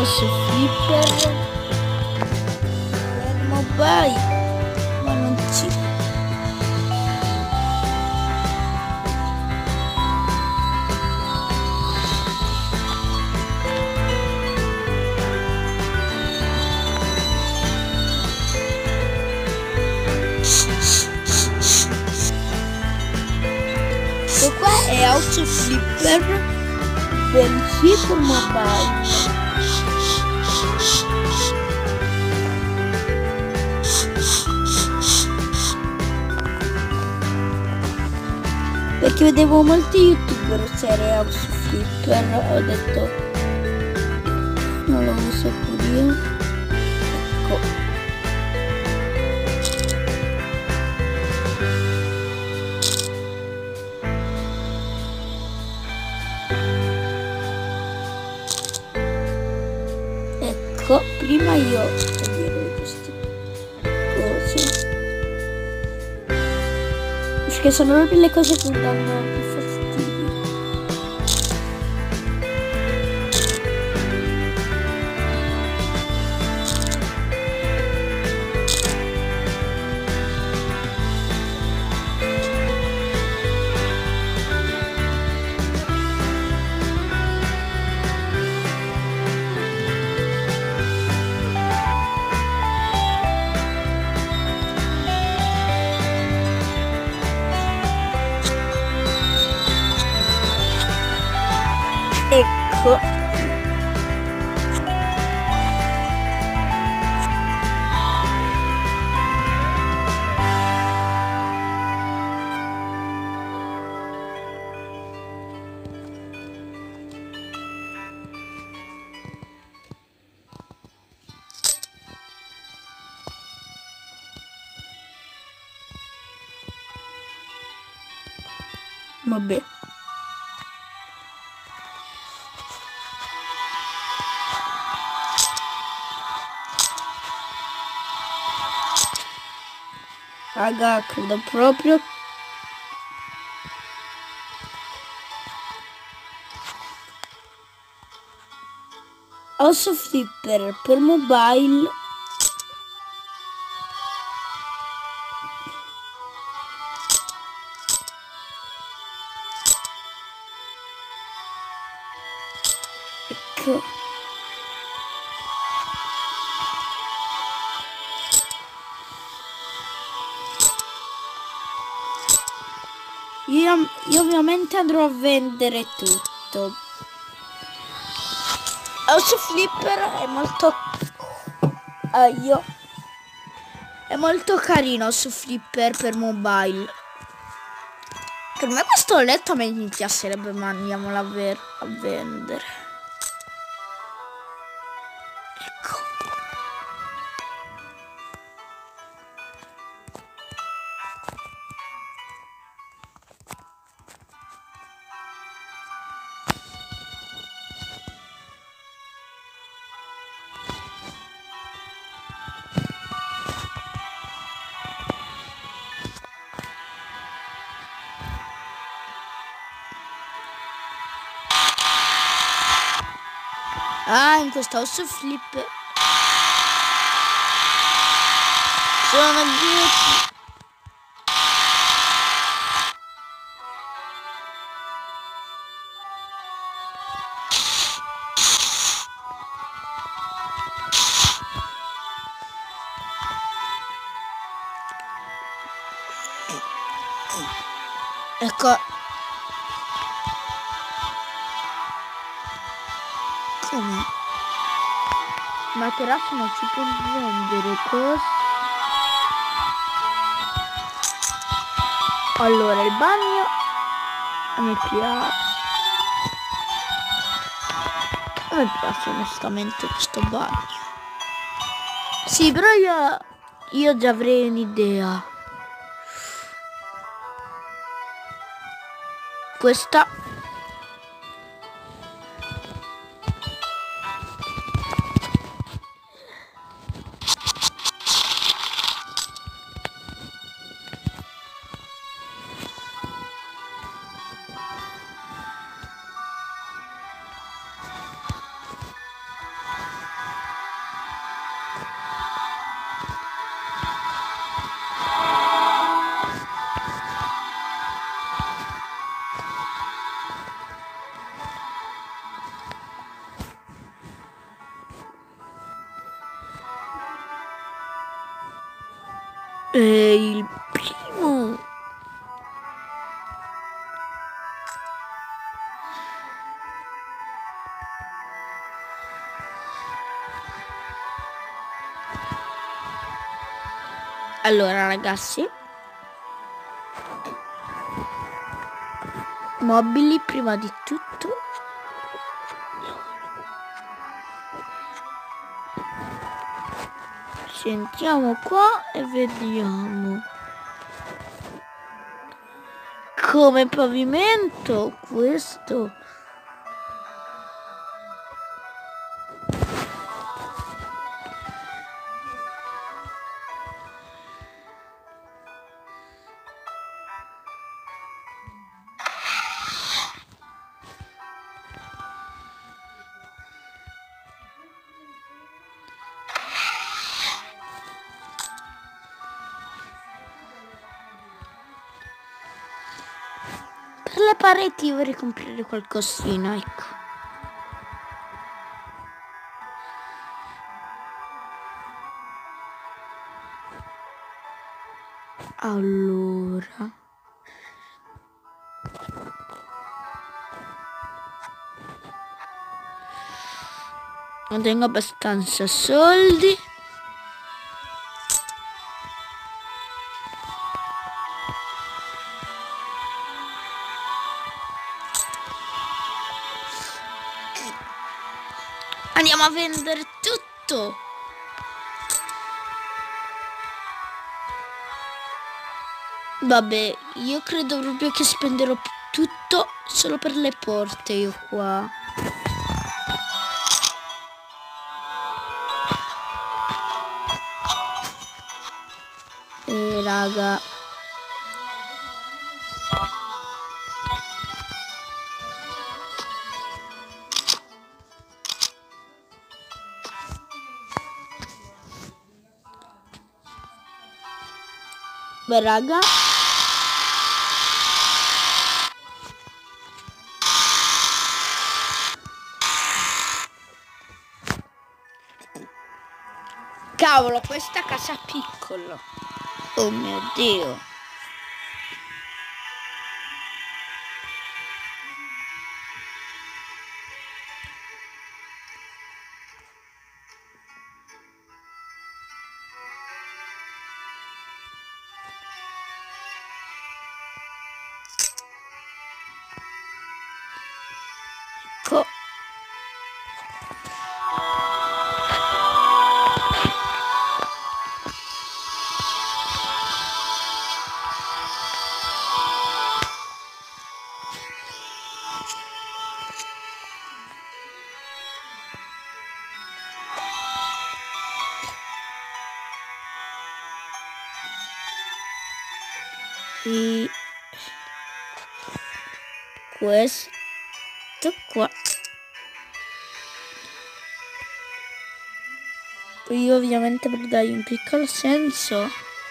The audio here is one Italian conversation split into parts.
mouse flipper per mobile, ma non ci... Questo qua è mouse flipper per il sito mobile. Perché vedevo molti youtuber usare house flipper, ho detto non lo uso pure io. Ecco. Ecco, prima io toglierò queste cose. Perché sono proprio le cose che mi danno più fastidio. Ecco. Vabbè. Raga, credo proprio house flipper per mobile. Ecco. Io ovviamente andrò a vendere tutto. House flipper è molto è molto carino su flipper per mobile. Per me questo letto mi piacerebbe, ma andiamola a vendere. Ecco. Ah, in questo house flip sono 10. Ecco. Come? Materasso non si può vendere, cosa? Allora, il bagno a me piace. A me piace onestamente questo bagno. Sì, però io già avrei un'idea. Questa il primo. Allora ragazzi, mobili prima di tutto. Sentiamo qua e vediamo. Come pavimento questo. Per le pareti vorrei comprare qualcosina, ecco. Allora, non tengo abbastanza soldi. Andiamo a vendere tutto. Vabbè, io credo proprio che spenderò tutto solo per le porte io qua. Raga. Beh raga, cavolo, questa casa è piccola. Oh mio Dio. Ecco. E questo qua. Io ovviamente per dargli un piccolo senso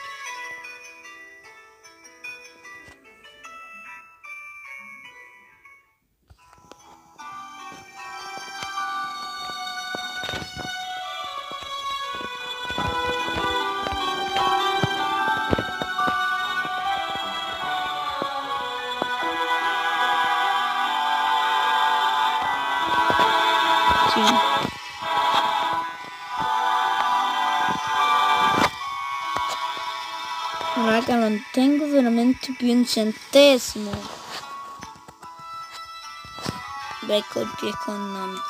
raga, non tengo veramente più un centesimo. Beh, conti economico.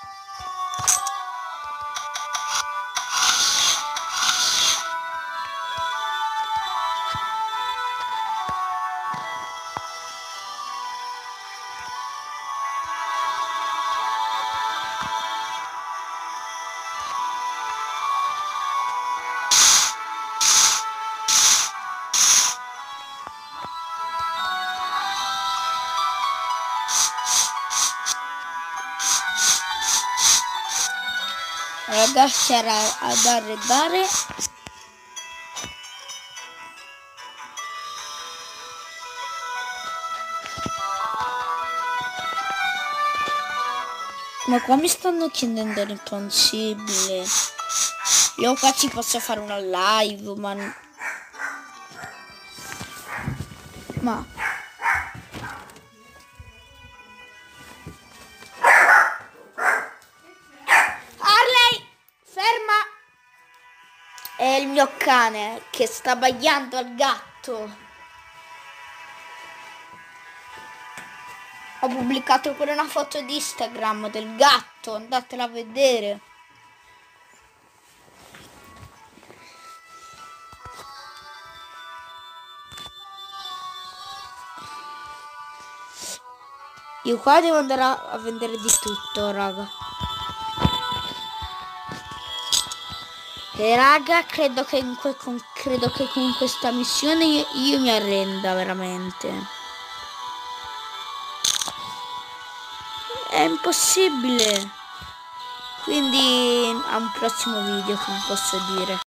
Ragazzi, era ad arredare. Ma qua mi stanno chiedendo l'impossibile. Io qua ci posso fare una live, ma Ma Harley, ferma! È il mio cane che sta abbaiando al gatto. Ho pubblicato pure una foto di Instagram del gatto, andatela a vedere. Io qua devo andare a vendere di tutto, raga. E raga, credo che con questa missione io mi arrenda veramente. È impossibile. Quindi a un prossimo video, come posso dire.